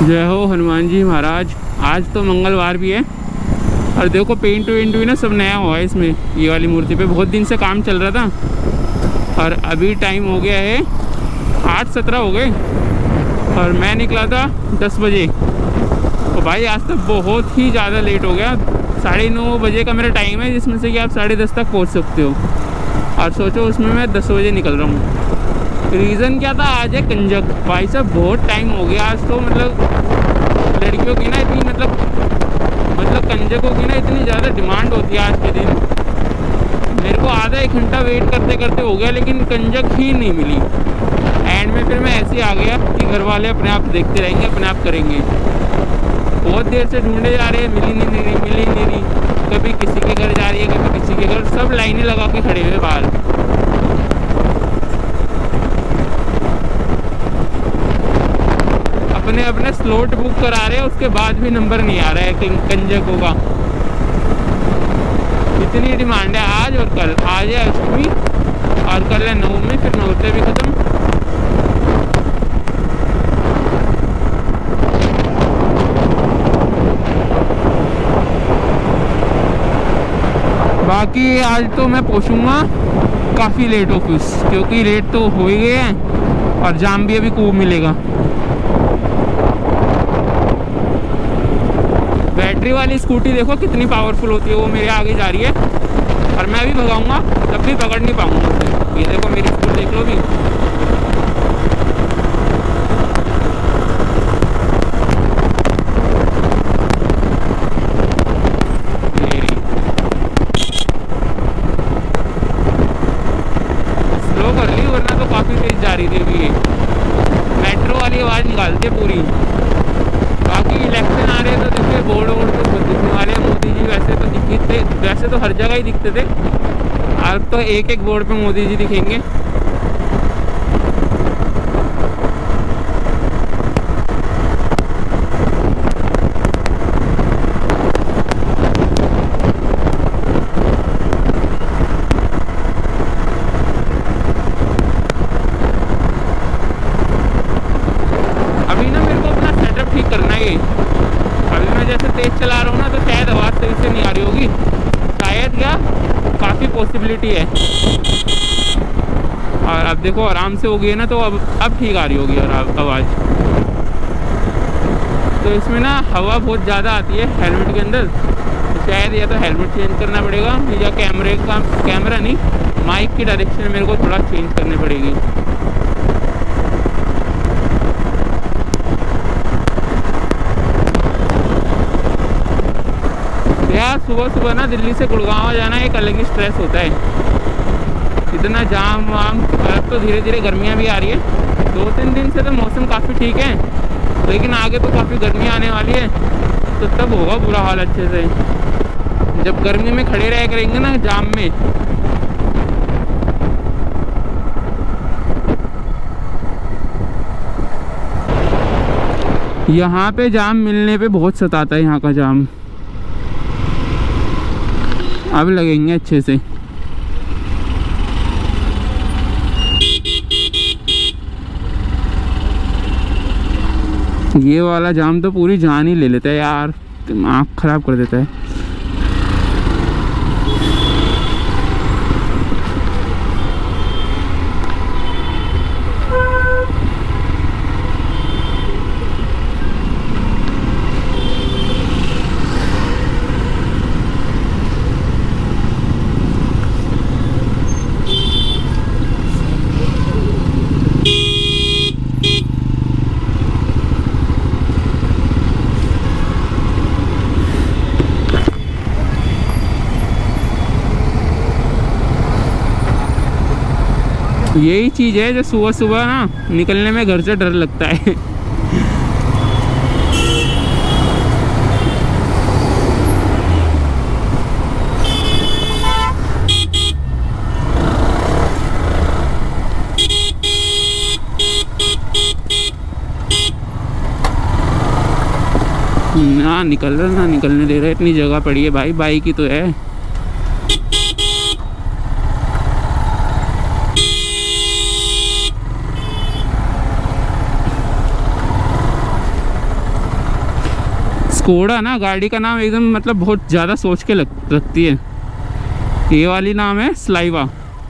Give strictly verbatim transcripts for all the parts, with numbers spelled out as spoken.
जय हो हनुमान जी महाराज। आज तो मंगलवार भी है और देखो पेंट वेंट भी ना सब नया हुआ है इसमें। ये वाली मूर्ति पे बहुत दिन से काम चल रहा था और अभी टाइम हो गया है आठ सत्रह हो गए और मैं निकला था दस बजे। तो भाई आज तक बहुत ही ज़्यादा लेट हो गया। साढ़े नौ बजे का मेरा टाइम है जिसमें से कि आप साढ़े दस तक पहुंच सकते हो और सोचो उसमें मैं दस बजे निकल रहा हूँ। रीज़न क्या था, आज है कंजक। भाई साहब बहुत टाइम हो गया आज तो, मतलब लड़कियों की ना इतनी मतलब मतलब कंजकों की ना इतनी ज़्यादा डिमांड होती है आज के दिन। मेरे को आधा एक घंटा वेट करते करते हो गया लेकिन कंजक ही नहीं मिली। एंड में फिर मैं ऐसे ही आ गया कि घर वाले अपने आप देखते रहेंगे, अपने आप करेंगे। बहुत देर से ढूंढे जा रहे हैं, मिली नहीं नहीं मिली नहीं रही। कभी किसी के घर जा रही है, कभी किसी के घर, सब लाइनें लगा के खड़े हुए बाहर। अपने अपने स्लॉट बुक करा रहे हैं, उसके बाद भी नंबर नहीं आ रहा है कंजकों का। इतनी डिमांड है आज और कल। आज है अष्टमी और कल है नवमी, फिर नवरात्रि भी खत्म। बाकी आज तो मैं पहुंचूंगा काफ़ी लेट ऑफिस, क्योंकि लेट तो हो ही गए हैं और जाम भी अभी खूब मिलेगा। बैटरी वाली स्कूटी देखो कितनी पावरफुल होती है, वो मेरे आगे जा रही है और मैं भी भगाऊंगा तब भी पकड़ नहीं पाऊंगा उसे। ये देखो मेरी स्कूटी देख लो भी। स्लो कर ली वरना तो काफ़ी तेज जा रही थी अभी। मेट्रो वाली आवाज़ निकालती है पूरी। बाकी इलेक्शन आ रहे तो देखिए बोर्ड वोर्ड तो बहुत दिखने वाले हैं। मोदी जी वैसे तो दिखते, वैसे तो हर जगह ही दिखते थे, अब तो एक एक बोर्ड पे मोदी जी दिखेंगे। अभी ना मेरे को अपना सेटअप ठीक करना है। अभी मैं जैसे तेज चला रहा हूँ ना तो शायद आवाज़ सही से नहीं आ रही होगी, शायद क्या काफ़ी पॉसिबिलिटी है। और अब देखो आराम से हो गई है ना तो अब अब ठीक आ रही होगी और आवाज़। तो इसमें ना हवा बहुत ज़्यादा आती है हेलमेट के अंदर, शायद या तो हेलमेट चेंज करना पड़ेगा या कैमरे का कैमरा नहीं माइक की डायरेक्शन मेरे को थोड़ा चेंज करनी पड़ेगी। यार सुबह सुबह ना दिल्ली से गुड़गांव जाना एक अलग ही स्ट्रेस होता है। इतना जाम वाम। अब तो धीरे धीरे गर्मियाँ भी आ रही है। दो तीन दिन से तो मौसम काफ़ी ठीक है लेकिन आगे तो काफ़ी गर्मी आने वाली है तो तब होगा बुरा हाल अच्छे से। जब गर्मी में खड़े रह करेंगे ना जाम में। यहाँ पे जाम मिलने पे बहुत सताता है यहाँ का जाम। अब लगेंगे अच्छे से। ये वाला जाम तो पूरी जान ही ले लेता है यार, दिमाग खराब कर देता है। यही चीज़ है जो सुबह सुबह ना निकलने में घर से डर लगता है। ना निकल रहा ना निकलने दे रहा है। इतनी जगह पड़ी है भाई, बाइक ही तो है। स्कोडा ना गाड़ी का नाम एकदम मतलब बहुत ज़्यादा सोच के लग रखती है। ये वाली नाम है स्लाइवा,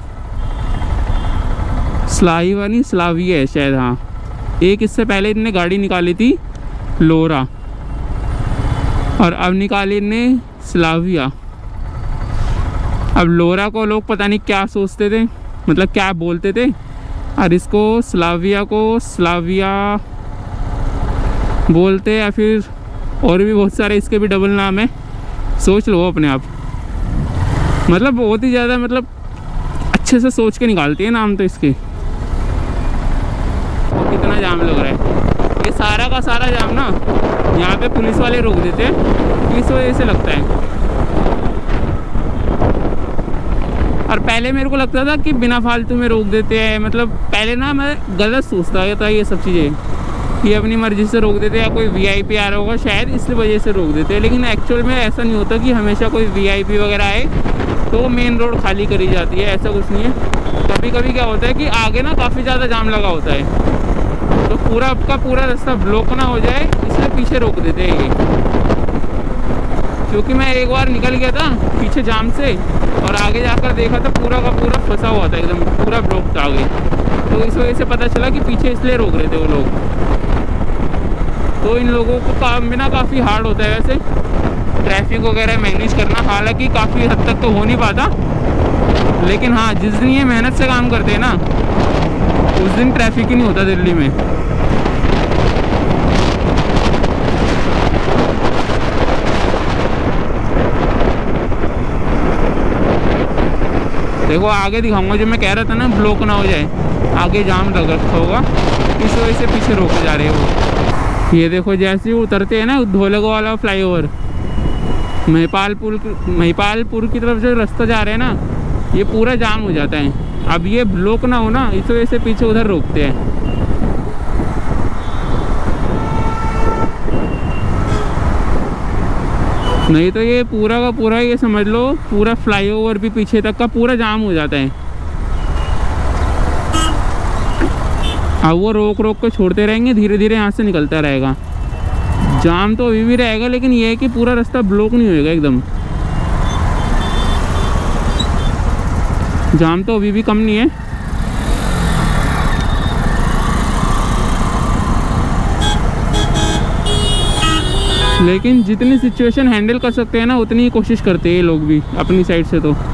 स्लाइवा नहीं स्लाविया है शायद। हाँ, एक इससे पहले इनने गाड़ी निकाली थी लोरा, और अब निकाली इनने स्लाविया। अब लोरा को लोग पता नहीं क्या सोचते थे, मतलब क्या बोलते थे, और इसको स्लाविया को स्लाविया बोलते, या फिर और भी बहुत सारे इसके भी डबल नाम है, सोच लो अपने आप। मतलब बहुत ही ज़्यादा मतलब अच्छे से सोच के निकालती है नाम तो इसके। और कितना जाम लग रहा है, ये सारा का सारा जाम ना यहाँ पे पुलिस वाले रोक देते हैं, इस वजह से लगता है। और पहले मेरे को लगता था कि बिना फालतू में रोक देते हैं, मतलब पहले ना मैं गलत सोचता था ये सब चीज़ें, कि अपनी मर्ज़ी से रोक देते हैं, या कोई वीआईपी आ रहा होगा शायद इसलिए वजह से रोक देते हैं। लेकिन एक्चुअल में ऐसा नहीं होता कि हमेशा कोई वीआईपी वगैरह आए तो मेन रोड खाली करी जाती है, ऐसा कुछ नहीं है। कभी कभी क्या होता है कि आगे ना काफ़ी ज़्यादा जाम लगा होता है, तो पूरा आपका पूरा रास्ता ब्लॉक ना हो जाए इसलिए पीछे रोक देते हैं ये। क्योंकि मैं एक बार निकल गया था पीछे जाम से, और आगे जाकर देखा था पूरा का पूरा फंसा हुआ था, एकदम पूरा ब्लॉक था आगे, तो इस वजह से पता चला कि पीछे इसलिए रोक रहे थे वो लोग। तो इन लोगों को काम भी ना काफ़ी हार्ड होता है वैसे ट्रैफिक वगैरह मैनेज करना, हालांकि काफ़ी हद तक तो हो नहीं पाता, लेकिन हाँ जिस दिन ये मेहनत से काम करते हैं ना उस दिन ट्रैफिक ही नहीं होता दिल्ली में। देखो आगे दिखाऊंगा, जो मैं कह रहा था ना ब्लॉक ना हो जाए, आगे जाम लग रखा होगा, इस वजह से पीछे रोके जा रहे हैं वो। ये देखो जैसे ही उतरते हैं ना धोलगा वाला फ्लाईओवर, महिपालपुर महिपालपुर की तरफ जो रास्ता जा रहे हैं ना, ये पूरा जाम हो जाता है। अब ये ब्लॉक ना हो ना, इस वजह से पीछे उधर रोकते हैं। नहीं तो ये पूरा का पूरा ये समझ लो पूरा फ्लाईओवर भी पीछे तक का पूरा जाम हो जाता है। अब वो रोक रोक के छोड़ते रहेंगे, धीरे धीरे यहाँ से निकलता रहेगा। जाम तो अभी भी रहेगा, लेकिन ये है कि पूरा रास्ता ब्लॉक नहीं होएगा एकदम। जाम तो अभी भी कम नहीं है। लेकिन जितनी सिचुएशन हैंडल कर सकते हैं ना उतनी ही कोशिश करते हैं ये लोग भी अपनी साइड से। तो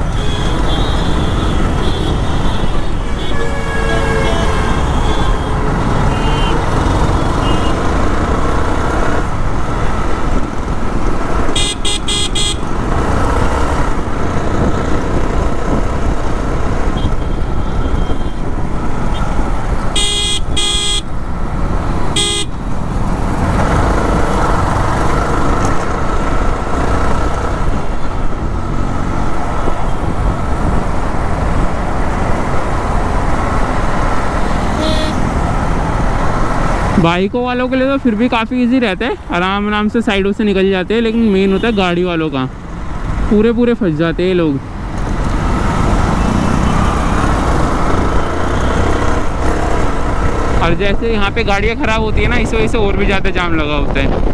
बाइकों वालों के लिए तो फिर भी काफ़ी इजी रहता है, आराम आराम से साइडों से निकल जाते हैं। लेकिन मेन होता है गाड़ी वालों का, पूरे पूरे फंस जाते हैं लोग। और जैसे यहाँ पे गाड़ियाँ ख़राब होती है ना, इस वजह से और भी ज़्यादा जाम लगा होता है।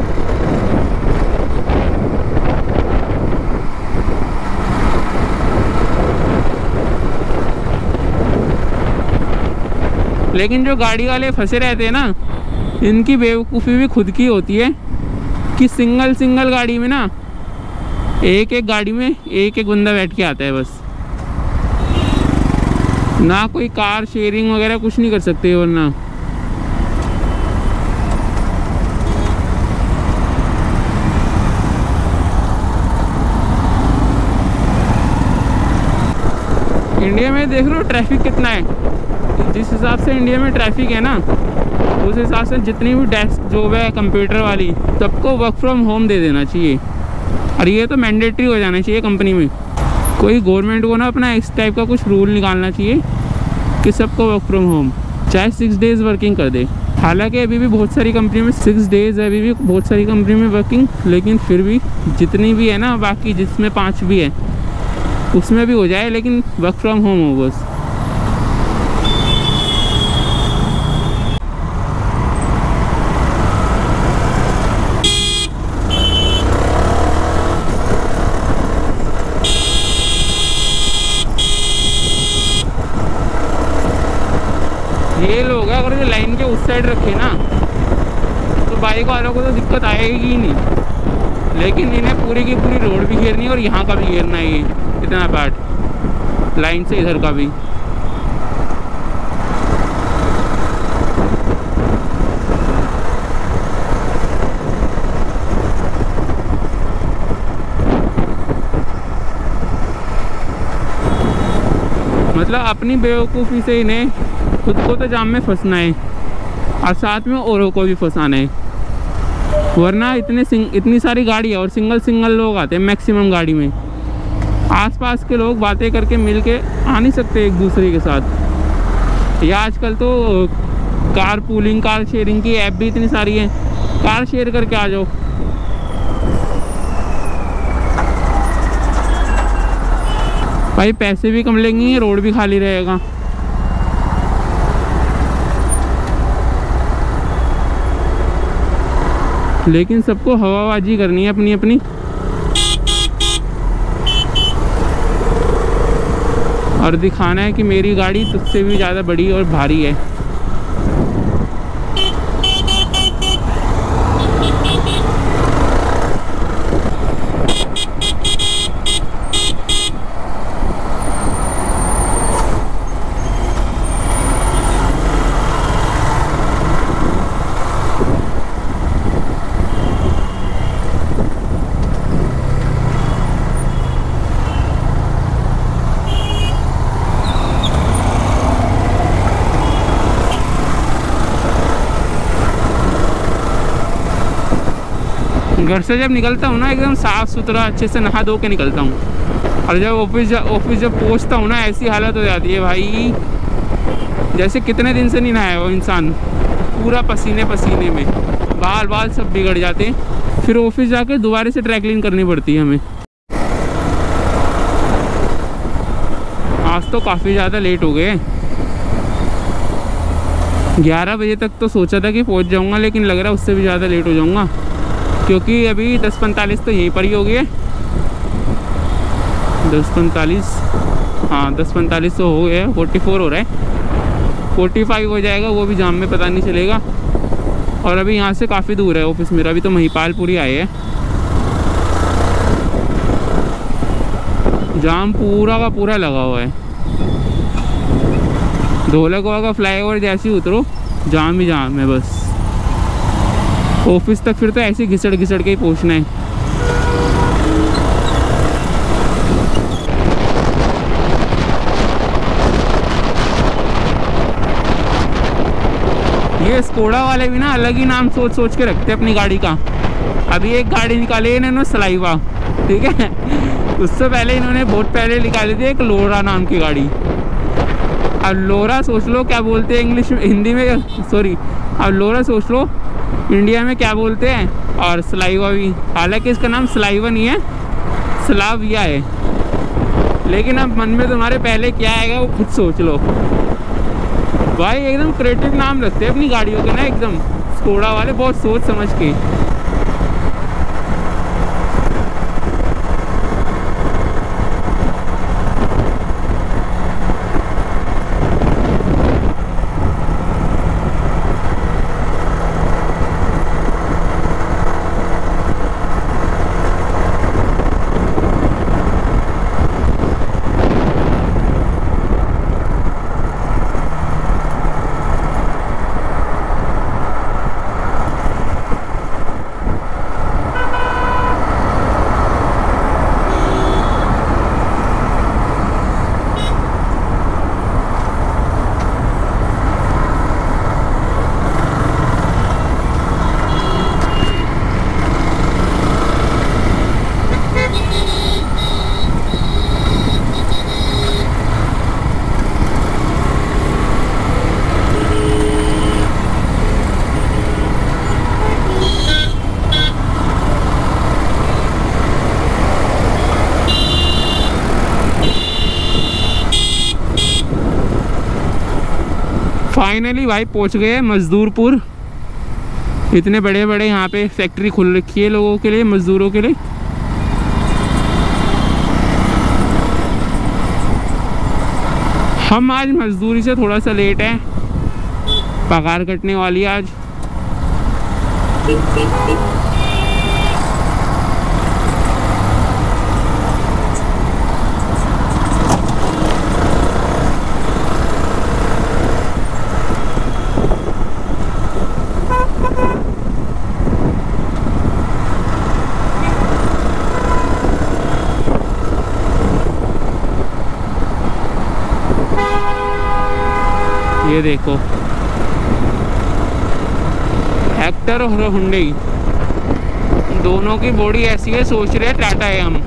लेकिन जो गाड़ी वाले फंसे रहते हैं ना, इनकी बेवकूफ़ी भी खुद की होती है कि सिंगल सिंगल गाड़ी में ना एक एक गाड़ी में एक एक बंदा बैठ के आता है बस। ना कोई कार शेयरिंग वगैरह कुछ नहीं कर सकते वरना। इंडिया में देख लो ट्रैफिक कितना है। जिस हिसाब से इंडिया में ट्रैफिक है ना, उस हिसाब से जितनी भी डेस्क जॉब है कंप्यूटर वाली सबको वर्क फ्रॉम होम दे देना चाहिए। और ये तो मैंडेटरी हो जाना चाहिए कंपनी में। कोई गवर्नमेंट को ना अपना इस टाइप का कुछ रूल निकालना चाहिए कि सबको वर्क फ्रॉम होम, चाहे सिक्स डेज़ वर्किंग कर दे। हालांकि अभी भी बहुत सारी कंपनी में सिक्स डेज़ है, अभी भी बहुत सारी कंपनी में वर्किंग, लेकिन फिर भी जितनी भी है ना, बाकी जिसमें पाँच भी है उसमें भी हो जाए, लेकिन वर्क फ्रॉम होम हो बस। साइड रखे ना तो बाइक वालों को तो दिक्कत आएगी ही नहीं, लेकिन इन्हें पूरी की पूरी रोड भी घेरनी है और यहाँ का भी घेरना है, ये इतना पार्ट लाइन से इधर का भी। मतलब अपनी बेवकूफ़ी से इन्हें खुद को तो जाम में फंसना है और साथ में औरों को भी फंसाना है, वरना इतने सिंग इतनी सारी गाड़ी है और सिंगल सिंगल लोग आते हैं मैक्सिमम गाड़ी में। आसपास के लोग बातें करके मिल के आ नहीं सकते एक दूसरे के साथ। या आजकल तो कार पूलिंग कार शेयरिंग की ऐप भी इतनी सारी है, कार शेयर करके आ जाओ। भाई पैसे भी कम लेंगे, रोड भी खाली रहेगा। लेकिन सबको हवाबाजी करनी है अपनी अपनी। और दिखाना है कि मेरी गाड़ी तुझसे भी ज़्यादा बड़ी और भारी है। घर से जब निकलता हूँ ना एकदम साफ़ सुथरा अच्छे से नहा धो के निकलता हूँ, और जब ऑफिस ऑफिस जब पहुँचता हूँ ना ऐसी हालत हो जाती है भाई जैसे कितने दिन से नहीं नहाया वो इंसान, पूरा पसीने पसीने में, बाल बाल सब बिगड़ जाते हैं। फिर ऑफिस जाके दोबारा से ड्राई क्लीन करनी पड़ती है हमें। आज तो काफ़ी ज़्यादा लेट हो गए, ग्यारह बजे तक तो सोचा था कि पहुँच जाऊँगा, लेकिन लग रहा है उससे भी ज़्यादा लेट हो जाऊँगा, क्योंकि अभी दस पैंतालीस तो यहीं पर ही हो गई है। दस पैंतालीस हाँ दस पैंतालीस तो हो गया, फोर्टी फोर हो रहा है, फोर्टी फाइव हो जाएगा, वो भी जाम में पता नहीं चलेगा। और अभी यहाँ से काफ़ी दूर है ऑफिस मेरा, अभी तो महिपालपुरी आए हैं। जाम पूरा का पूरा लगा हुआ है। धोलकवा का फ्लाईओवर जैसे ही उतरो जाम ही जाम है बस। ऑफिस तक फिर तो ऐसे घिसड़ घिसड़ के ही पहुँचना है। ये स्कोडा वाले भी ना अलग ही नाम सोच सोच के रखते हैं अपनी गाड़ी का। अभी एक गाड़ी निकाली है इन्होंने सलाइवा, ठीक है, उससे पहले इन्होंने बहुत पहले निकाली थी एक लोरा नाम की गाड़ी। अब लोरा सोच लो क्या बोलते हैं इंग्लिश हिंदी में, सॉरी अब लोरा सोच लो इंडिया में क्या बोलते हैं, और सलाइवा भी, हालांकि इसका नाम सलाइवा नहीं है स्लाविया है, लेकिन अब मन में तुम्हारे पहले क्या आएगा वो खुद सोच लो। भाई एकदम क्रिएटिव नाम रखते हैं अपनी गाड़ियों के ना, एकदम स्कोडा वाले बहुत सोच समझ के। फाइनली भाई पहुंच गए मजदूरपुर। इतने बड़े बड़े यहाँ पे फैक्ट्री खुल रखी है लोगों के लिए, मजदूरों के लिए। हम आज मजदूरी से थोड़ा सा लेट हैं, पगार कटने वाली है आज। ये देखो हेक्टर और हुंडई दोनों की बॉडी ऐसी है, सोच रहे हैं टाटा है हम।